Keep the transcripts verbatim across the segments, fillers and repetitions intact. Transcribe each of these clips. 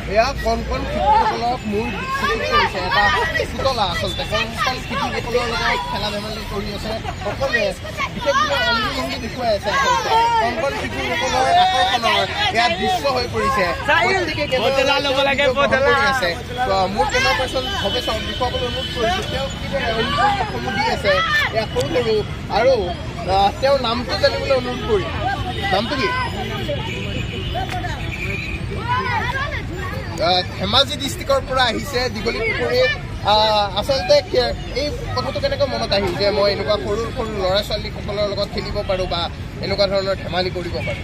এয়া কণ কণ শিশুসকলক মূৰ কৰিছে এটা পুতলা আচলতে কণ কণ শিশুসকলৰ লগত খেলা ধেমালি কৰি আছে সকলোৱে বিশেষভাৱে অংগী ভংগী দেখুৱাই আছে আচলতে কণ কণ শিশুসকলৰ আকৰ্ষণৰ এয়া দৃশ্য হৈ পৰিছে আছে মোৰ টেনৰ পাৰ্চেণ্ট ভৱেশ বিষয়সকলে অনুৰোধ কৰিছোঁ তেওঁ কিদৰে অংগীসমূহ দি আছে এয়া সৰু সৰু আৰু তেওঁৰ নামটো জানিবলৈ অনুৰোধ কৰিম নামটো কি ধেমাজি ডিষ্ট্ৰিক্টৰ পৰা আহিছে দীঘলী পুখুৰীত আচলতে এই কথাটো কেনেকৈ মনত আহিল যে মই এনেকুৱা সৰু সৰু ল'ৰা ছোৱালীসকলৰ লগত খেলিব পাৰোঁ বা এনেকুৱা ধৰণৰ ধেমালি কৰিব পাৰোঁ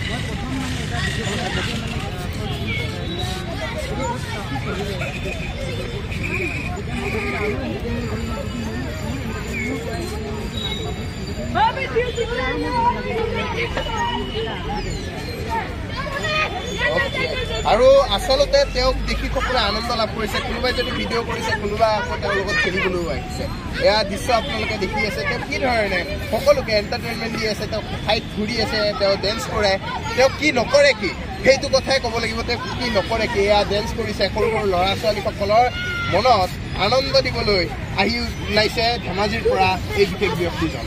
আৰু আচলতে তেওঁক দেখি সকলোৱে আনন্দ লাভ কৰিছে কোনোবাই যদি ভিডিঅ' কৰিছে কোনোবাই আকৌ তেওঁৰ লগত খেলিবলৈও আহিছে এয়া দৃশ্য আপোনালোকে দেখি আছে তেওঁ কি ধৰণে সকলোকে এণ্টাৰটেইনমেণ্ট দি আছে তেওঁ ঠাইত ঘূৰি আছে তেওঁ ডেন্স কৰে তেওঁ কি নকৰে কি সেইটো কথাই ক'ব লাগিব তেওঁ কি নকৰে কি এয়া ডেন্স কৰিছে সৰু সৰু ল'ৰা ছোৱালীসকলৰ মনত আনন্দ দিবলৈ আহি ওলাইছে ধেমাজিৰ পৰা এই বিশেষ ব্যক্তিজন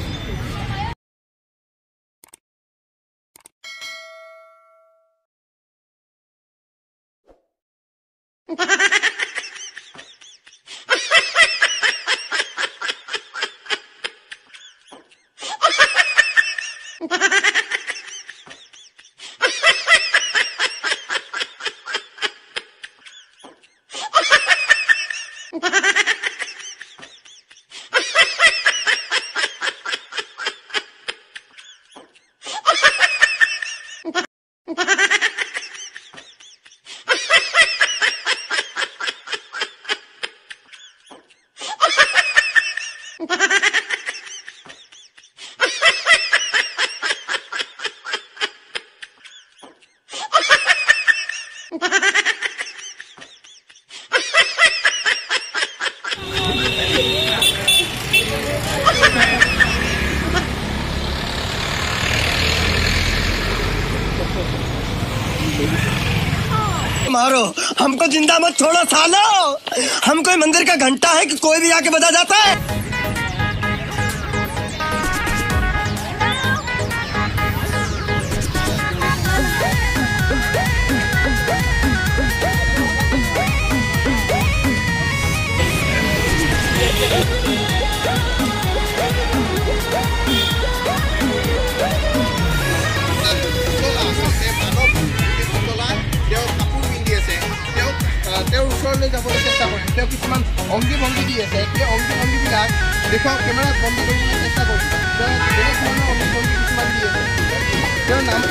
मारो हमको जिंदा मत छोड़ो सालो हम कोई मंदिर का घंटा है कि कोई भी आके बजा जाता है তেওঁৰ ওচৰলৈ যাবলৈ চেষ্টা কৰিম তেওঁ কিছুমান অংগী ভংগী দি আছে সেই অংগী ভংগীবিলাক দেখুৱাওক কেমেৰাত বন্দী কৰিবলৈ চেষ্টা কৰিম তেওঁ বেলেগ ধৰণৰ অংগী ভংগী কিছুমান দি আছে তেওঁৰ নাম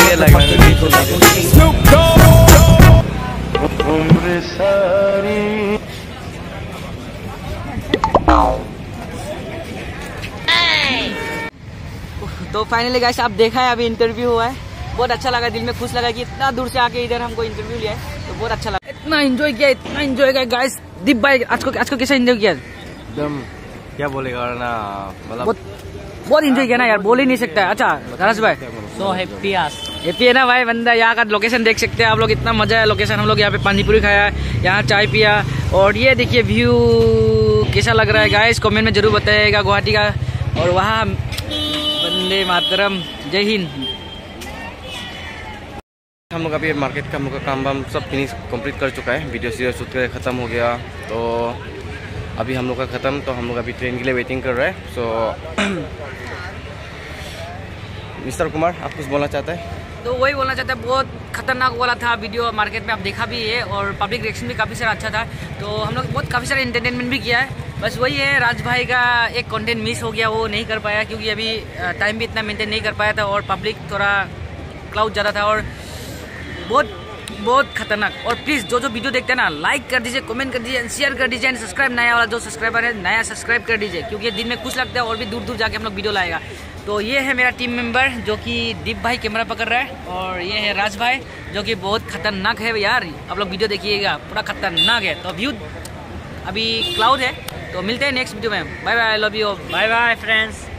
ये लग रहा है। तो फाइनली गाइस आप देखा है अभी इंटरव्यू हुआ है, बहुत अच्छा लगा, दिल में खुश लगा कि इतना दूर से आके इधर हमको इंटरव्यू लिया है, तो बहुत अच्छा लगा। इतना एंजॉय किया, इतना एंजॉय किया गाइस। दीप भाई आज को आज को कैसा एंजॉय किया? एकदम क्या बोलेगा ना, मतलब बहुत बहुत एंजॉय किया ना यार, बोल ही नहीं सकता। अच्छा धरस भाई सो हैप्पी आज हैप्पी है ना भाई बंदा। यहाँ का लोकेशन देख सकते हैं आप लोग, इतना मजा है लोकेशन। हम लोग यहाँ पे पानी पूरी खाया, यहाँ चाय पिया, और ये देखिए व्यू कैसा लग रहा है गाइस, कमेंट में जरूर बताइएगा गुवाहाटी का। और वहाँ वंदे मातरम, जय हिंद। हम लोग अभी मार्केट का हम लोग का काम वाम सब फिनिश कंप्लीट कर चुका है, वीडियो सीरियल शूट कर ख़त्म हो गया। तो अभी हम लोग का ख़त्म, तो हम लोग अभी ट्रेन के लिए वेटिंग कर रहे हैं। सो मिस्टर कुमार आप कुछ बोलना चाहते हैं? तो वही बोलना चाहता है, बहुत खतरनाक वाला था वीडियो, मार्केट में आप देखा भी है, और पब्लिक रिएक्शन भी काफ़ी सारा अच्छा था। तो हम लोग बहुत काफ़ी सारा एंटरटेनमेंट भी किया है। बस वही है, राज भाई का एक कंटेंट मिस हो गया, वो नहीं कर पाया क्योंकि अभी टाइम भी इतना मेंटेन नहीं कर पाया था, और पब्लिक थोड़ा क्राउड ज़्यादा था, और बहुत बहुत खतरनाक। और प्लीज़ जो जो वीडियो देखते हैं ना, लाइक कर दीजिए, कमेंट कर दीजिए, शेयर कर दीजिए, एंड सब्सक्राइब नया वाला जो सब्सक्राइबर है नया सब्सक्राइब कर दीजिए, क्योंकि दिन में कुछ लगता है और भी दूर दूर जाके हम लोग वीडियो लाएगा। तो ये है मेरा टीम मेंबर जो कि दीप भाई कैमरा पकड़ रहा है, और ये है राज भाई जो कि बहुत खतरनाक है यार, आप लोग वीडियो देखिएगा, पूरा खतरनाक है। तो व्यू अभी क्लाउड है, तो मिलते हैं नेक्स्ट वीडियो में। Bye bye, I love you, bye bye friends.